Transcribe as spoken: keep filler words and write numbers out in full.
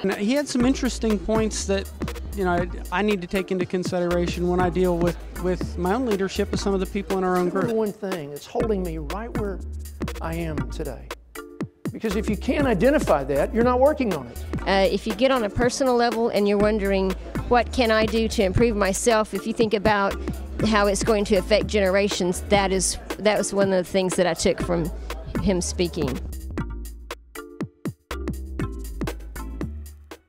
And he had some interesting points that, you know, I need to take into consideration when I deal with, with my own leadership of some of the people in our own group. One thing that's holding me right where I am today. Because if you can't identify that, you're not working on it. Uh, if you get on a personal level and you're wondering, what can I do to improve myself? If you think about how it's going to affect generations, that is, that was one of the things that I took from him speaking.